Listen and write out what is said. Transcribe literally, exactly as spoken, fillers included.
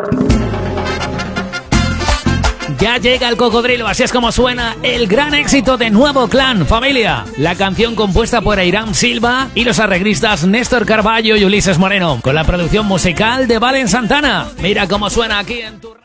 Ya llega el cocodrilo, así es como suena el gran éxito de Nuevo Clan, familia. La canción compuesta por Airam Silva y los arreglistas Néstor Carballo y Ulises Moreno, con la producción musical de Valen Santana. Mira cómo suena aquí en tu...